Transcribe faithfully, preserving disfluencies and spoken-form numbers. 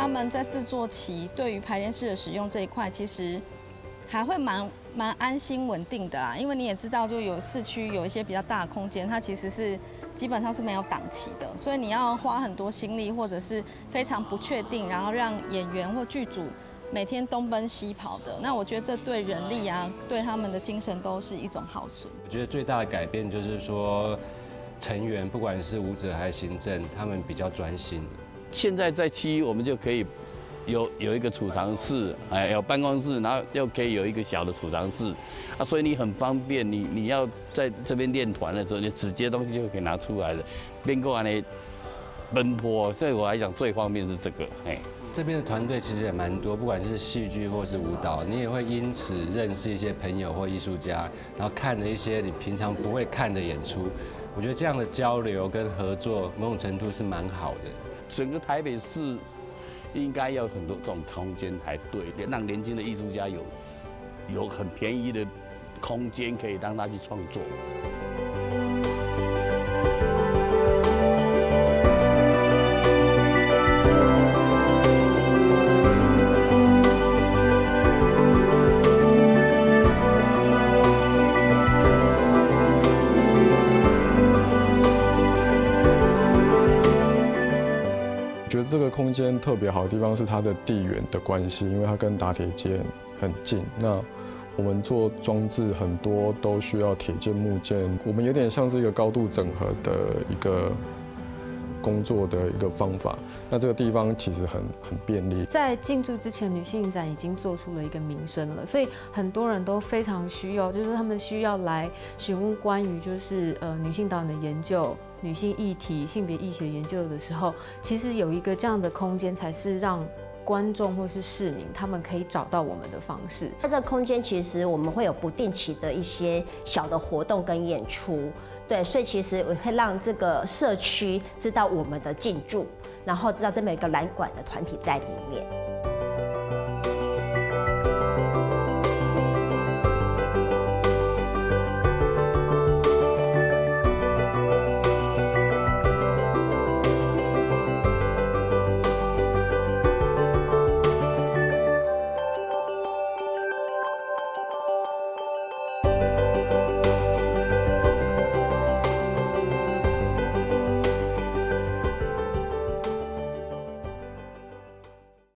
他们在制作期对于排练室的使用这一块，其实还会蛮蛮安心稳定的啊。因为你也知道，就有市区有一些比较大的空间，它其实是基本上是没有档期的，所以你要花很多心力，或者是非常不确定，然后让演员或剧组每天东奔西跑的。那我觉得这对人力啊，对他们的精神都是一种耗损。 我觉得最大的改变就是说，成员不管是舞者还是行政，他们比较专心。 现在在七一，我们就可以有有一个储藏室，哎，有办公室，然后又可以有一个小的储藏室，啊，所以你很方便。你你要在这边练团的时候，你直接东西就可以拿出来了，边过来呢奔波。对我来讲，最方便是这个，哎。 这边的团队其实也蛮多，不管是戏剧或是舞蹈，你也会因此认识一些朋友或艺术家，然后看了一些你平常不会看的演出。我觉得这样的交流跟合作，某种程度是蛮好的。 整个台北市应该要有很多这种空间才对，让年轻的艺术家有有很便宜的空间可以让他去创作。 我觉得这个空间特别好的地方是它的地缘的关系，因为它跟打铁街很近。那我们做装置很多都需要铁件、木件，我们有点像是一个高度整合的一个工作的一个方法。那这个地方其实很很便利。 在进驻之前，女性影展已经做出了一个名声了，所以很多人都非常需要，就是他们需要来询问关于就是呃女性导演的研究。女性议题、性别议题的研究的时候，其实有一个这样的空间，才是让观众或是市民他们可以找到我们的方式。 在这个空间，其实我们会有不定期的一些小的活动跟演出，对，所以其实会让这个社区知道我们的进驻，然后知道这么一个蓝管的团体在里面。